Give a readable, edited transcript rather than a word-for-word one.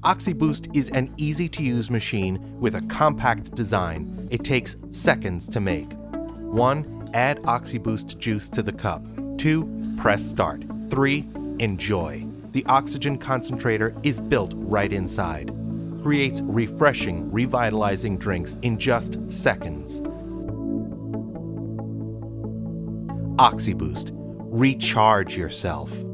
OxyBoost is an easy-to-use machine with a compact design. It takes seconds to make. 1. Add OxyBoost juice to the cup. 2. Press start. 3. Enjoy. The oxygen concentrator is built right inside. Creates refreshing, revitalizing drinks in just seconds. OxyBoost. Recharge yourself.